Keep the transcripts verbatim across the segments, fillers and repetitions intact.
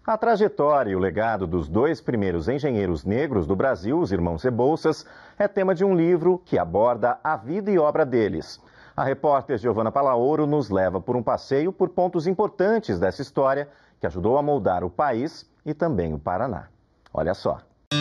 A trajetória e o legado dos dois primeiros engenheiros negros do Brasil, os irmãos Rebouças, é tema de um livro que aborda a vida e obra deles. A repórter Giovana Palaoro nos leva por um passeio por pontos importantes dessa história que ajudou a moldar o país e também o Paraná. Olha só.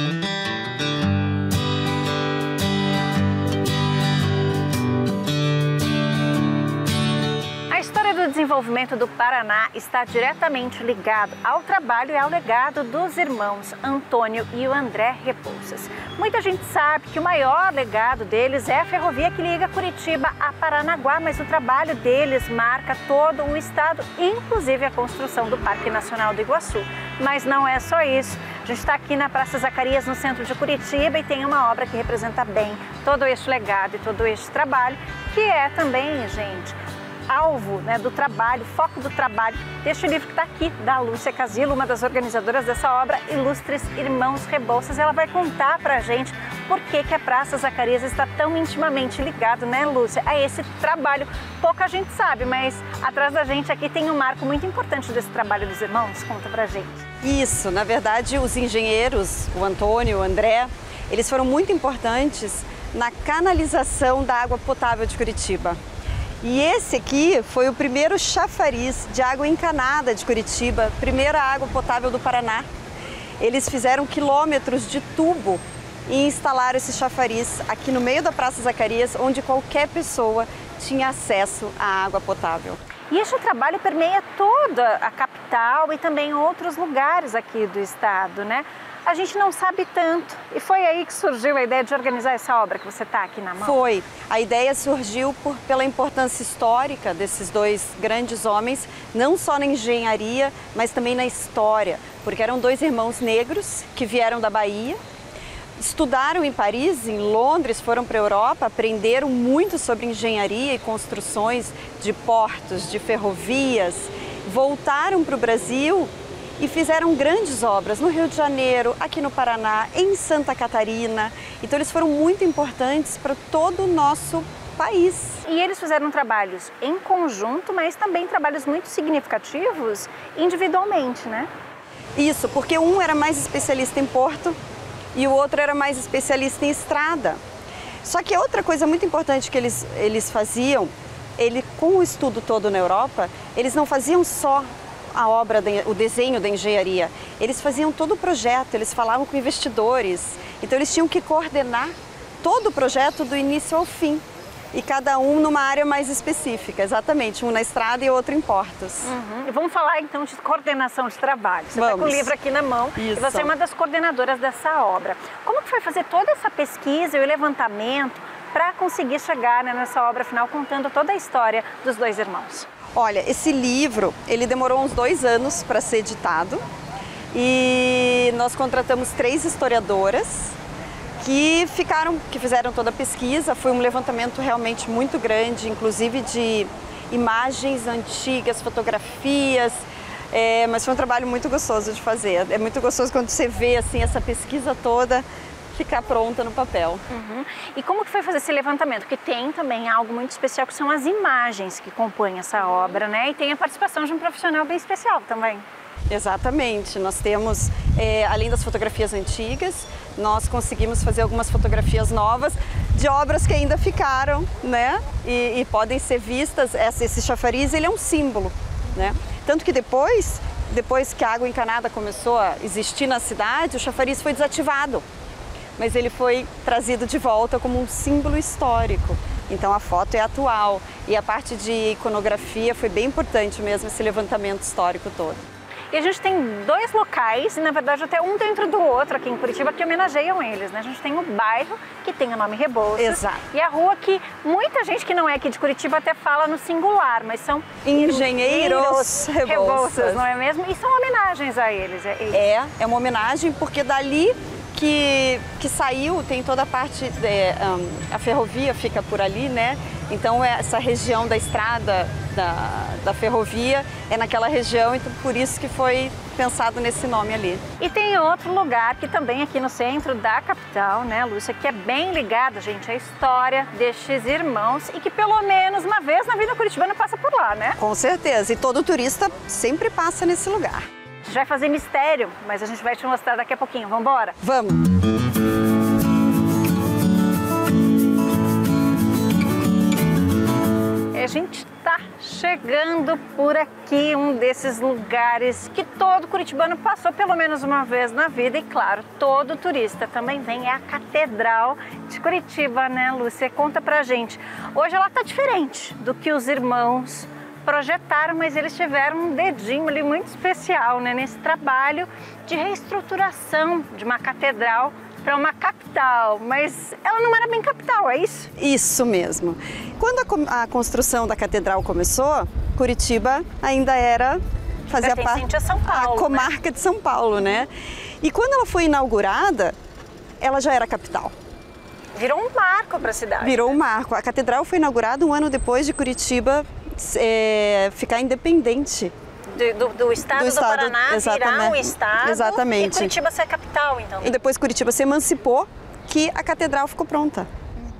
O desenvolvimento do Paraná está diretamente ligado ao trabalho e ao legado dos irmãos Antônio e o André Rebouças. Muita gente sabe que o maior legado deles é a ferrovia que liga Curitiba a Paranaguá, mas o trabalho deles marca todo o estado, inclusive a construção do Parque Nacional do Iguaçu. Mas não é só isso. A gente está aqui na Praça Zacarias, no centro de Curitiba, e tem uma obra que representa bem todo este legado e todo este trabalho, que é também, gente, alvo, né, do trabalho, foco do trabalho deste livro que está aqui, da Lúcia Casilo, uma das organizadoras dessa obra, Ilustres Irmãos Rebouças. Ela vai contar pra gente por que, que a Praça Zacarias está tão intimamente ligado, né, Lúcia, a esse trabalho. Pouca gente sabe, mas atrás da gente aqui tem um marco muito importante desse trabalho dos irmãos. Conta pra gente. Isso, na verdade, os engenheiros, o Antônio, o André, eles foram muito importantes na canalização da água potável de Curitiba. E esse aqui foi o primeiro chafariz de água encanada de Curitiba, primeira água potável do Paraná. Eles fizeram quilômetros de tubo e instalaram esse chafariz aqui no meio da Praça Zacarias, onde qualquer pessoa tinha acesso à água potável. E este trabalho permeia toda a capital e também outros lugares aqui do estado, né? A gente não sabe tanto. E foi aí que surgiu a ideia de organizar essa obra que você está aqui na mão? Foi. A ideia surgiu por, pela importância histórica desses dois grandes homens, não só na engenharia, mas também na história. Porque eram dois irmãos negros que vieram da Bahia, estudaram em Paris, em Londres, foram para a Europa, aprenderam muito sobre engenharia e construções de portos, de ferrovias, voltaram para o Brasil e fizeram grandes obras no Rio de Janeiro, aqui no Paraná, em Santa Catarina. Então eles foram muito importantes para todo o nosso país. E eles fizeram trabalhos em conjunto, mas também trabalhos muito significativos individualmente, né? Isso, porque um era mais especialista em porto e o outro era mais especialista em estrada. Só que outra coisa muito importante que eles, eles faziam, ele, com o estudo todo na Europa, eles não faziam só a obra, de, o desenho da engenharia. Eles faziam todo o projeto, eles falavam com investidores. Então eles tinham que coordenar todo o projeto do início ao fim. E cada um numa área mais específica, exatamente, um na estrada e outro em portos. Uhum. E vamos falar então de coordenação de trabalho. Você está com o livro aqui na mão. Isso. E você é uma das coordenadoras dessa obra. Como que foi fazer toda essa pesquisa e o levantamento para conseguir chegar, né, nessa obra final, contando toda a história dos dois irmãos? Olha, esse livro, ele demorou uns dois anos para ser editado e nós contratamos três historiadoras que ficaram, que fizeram toda a pesquisa. Foi um levantamento realmente muito grande, inclusive de imagens antigas, fotografias, é, mas foi um trabalho muito gostoso de fazer. É muito gostoso quando você vê assim, essa pesquisa toda ficar pronta no papel. Uhum. E como que foi fazer esse levantamento? Porque tem também algo muito especial, que são as imagens que compõem essa obra, né? E tem a participação de um profissional bem especial também. Exatamente. Nós temos, é, além das fotografias antigas, nós conseguimos fazer algumas fotografias novas de obras que ainda ficaram, né? E, e podem ser vistas. Esse chafariz, ele é um símbolo, né? Tanto que depois, depois que a água encanada começou a existir na cidade, o chafariz foi desativado. Mas ele foi trazido de volta como um símbolo histórico. Então a foto é atual e a parte de iconografia foi bem importante mesmo, esse levantamento histórico todo. E a gente tem dois locais, e na verdade até um dentro do outro aqui em Curitiba, que homenageiam eles, né? A gente tem o bairro, que tem o nome Rebouças. Exato. E a rua que muita gente que não é aqui de Curitiba até fala no singular, mas são Engenheiros Rebouças. Rebouças, não é mesmo? E são homenagens a eles. É, é, é uma homenagem porque dali que, que saiu, tem toda a parte, de, um, a ferrovia fica por ali, né? Então essa região da estrada, da, da ferrovia, é naquela região, então por isso que foi pensado nesse nome ali. E tem outro lugar que também aqui no centro da capital, né, Lúcia, que é bem ligado, gente, à história destes irmãos e que pelo menos uma vez na vida curitibana passa por lá, né? Com certeza, e todo turista sempre passa nesse lugar. A gente vai fazer mistério, mas a gente vai te mostrar daqui a pouquinho. Vamos embora? Vamos! A gente está chegando por aqui, um desses lugares que todo curitibano passou pelo menos uma vez na vida e, claro, todo turista também vem, é a Catedral de Curitiba, né, Lúcia? Conta pra gente. Hoje ela tá diferente do que os irmãos projetaram, mas eles tiveram um dedinho ali muito especial, né, nesse trabalho de reestruturação de uma catedral para uma capital, mas ela não era bem capital, é isso? Isso mesmo. Quando a, a construção da catedral começou, Curitiba ainda era fazia parte a São Paulo, a comarca, né, de São Paulo, né? E quando ela foi inaugurada, ela já era capital. Virou um marco para a cidade. Virou um marco. A catedral foi inaugurada um ano depois de Curitiba é, ficar independente. Do, do, do, estado do, estado do Paraná virar um estado exatamente. E Curitiba ser capital, então. E depois Curitiba se emancipou, que a catedral ficou pronta. Uhum.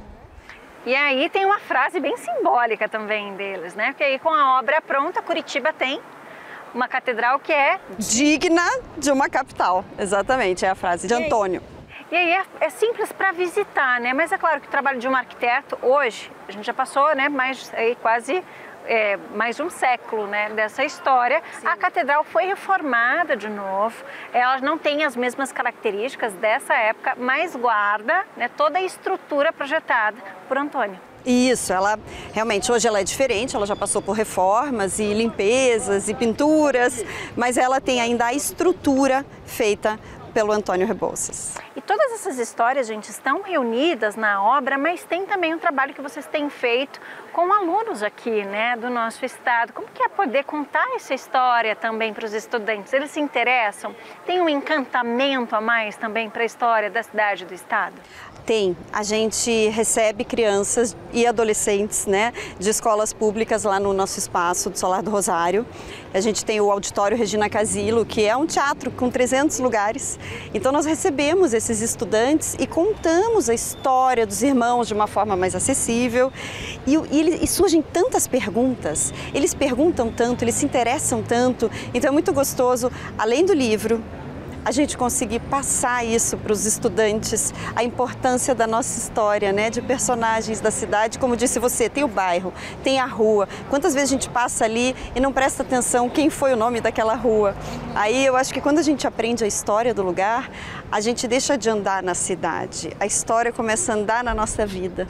E aí tem uma frase bem simbólica também deles, né? Porque aí com a obra pronta, Curitiba tem uma catedral que é... digna de uma capital, exatamente, é a frase de Antônio. E aí é, é simples para visitar, né? Mas é claro que o trabalho de um arquiteto, hoje, a gente já passou, né, mais aí quase... É, mais de um século, né, dessa história. Sim. A catedral foi reformada de novo, ela não tem as mesmas características dessa época, mas guarda, né, toda a estrutura projetada por Antônio. Isso, ela realmente hoje ela é diferente, ela já passou por reformas e limpezas e pinturas, mas ela tem ainda a estrutura feita pelo Antônio Rebouças. E todas essas histórias, gente, estão reunidas na obra, mas tem também um trabalho que vocês têm feito com alunos aqui, né, do nosso estado. Como que é poder contar essa história também para os estudantes? Eles se interessam? Tem um encantamento a mais também para a história da cidade e do estado? Tem. A gente recebe crianças e adolescentes, né, de escolas públicas lá no nosso espaço do Solar do Rosário. A gente tem o Auditório Regina Casilo, que é um teatro com trezentos lugares. Então nós recebemos esses estudantes e contamos a história dos irmãos de uma forma mais acessível. E, e, e surgem tantas perguntas, eles perguntam tanto, eles se interessam tanto. Então é muito gostoso, além do livro, a gente conseguir passar isso para os estudantes, a importância da nossa história, né, de personagens da cidade. Como disse você, tem o bairro, tem a rua. Quantas vezes a gente passa ali e não presta atenção quem foi o nome daquela rua? Aí eu acho que quando a gente aprende a história do lugar, a gente deixa de andar na cidade. A história começa a andar na nossa vida.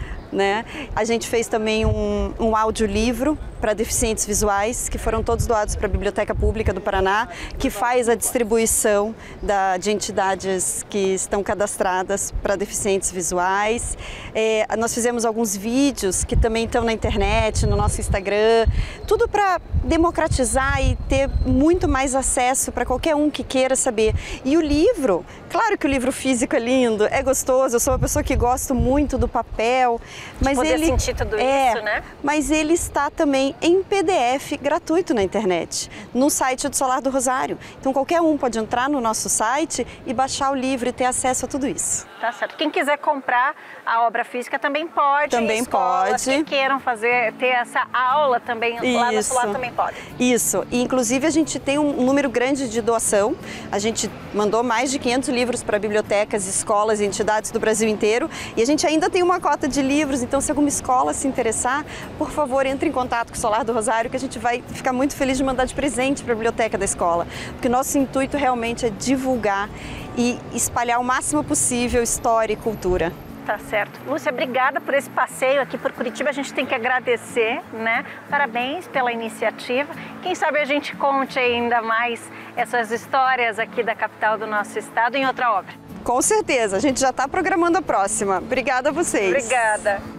Né? A gente fez também um, um audiolivro para deficientes visuais, que foram todos doados para a Biblioteca Pública do Paraná, que faz a distribuição da, de entidades que estão cadastradas para deficientes visuais. É, nós fizemos alguns vídeos que também estão na internet, no nosso Instagram, tudo para democratizar e ter muito mais acesso para qualquer um que queira saber. E o livro, claro que o livro físico é lindo, é gostoso, eu sou uma pessoa que gosto muito do papel, mas poder ele sentir tudo é, isso, né? Mas ele está também em P D F gratuito na internet, no site do Solar do Rosário. Então qualquer um pode entrar no nosso site e baixar o livro e ter acesso a tudo isso. Tá certo. Quem quiser comprar a obra física também pode. Também Escolas pode. que queiram fazer, ter essa aula também lá no Solar também pode. Isso. E inclusive a gente tem um número grande de doação. A gente mandou mais de quinhentos livros para bibliotecas, escolas e entidades do Brasil inteiro. E a gente ainda tem uma cota de livros. Então, se alguma escola se interessar, por favor, entre em contato com o Solar do Rosário, que a gente vai ficar muito feliz de mandar de presente para a biblioteca da escola. Porque nosso intuito realmente é divulgar e espalhar o máximo possível história e cultura. Tá certo. Lúcia, obrigada por esse passeio aqui por Curitiba. A gente tem que agradecer, né? Parabéns pela iniciativa. Quem sabe a gente conte ainda mais essas histórias aqui da capital do nosso estado em outra obra. Com certeza. A gente já está programando a próxima. Obrigada a vocês. Obrigada.